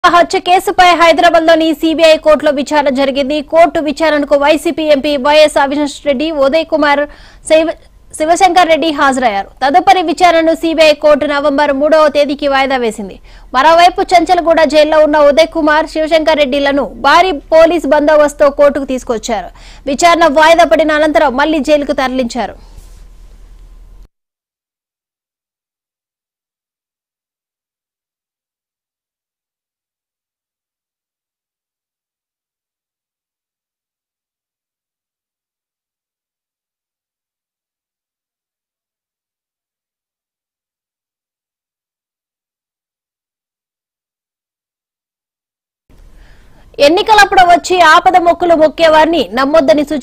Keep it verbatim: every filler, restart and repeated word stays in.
హత్య కేసుపై హైదరాబాద్ లోని సిబిఐ కోర్టులో విచారణ జరిగింది. కోర్టు విచారణకు YCP MP YS Avinash Reddy, Uday Kumar, Shivashankar Reddy హాజరయ్యారు. తదుపరి విచారణను సిబిఐ కోర్టు నవంబర్ మూడవ తేదీకి వాయిదా వేసింది. మరోవైపు చంచల్గూడ జైల్లో ఉన్న ఉదయ్ కుమార్, శివశంకర్ రెడ్డిలను భారీ పోలీస్ బందోబస్తుతో కోర్టుకు తీసుకొచ్చారు. విచారణ వాయిదా పడిన అనంతరం మళ్లీ జైలుకు తరలించారు. ఎన్నికలప్పుడు వచ్చి ఆపద మొక్కులు మొక్కేవారిని నమ్మొద్దని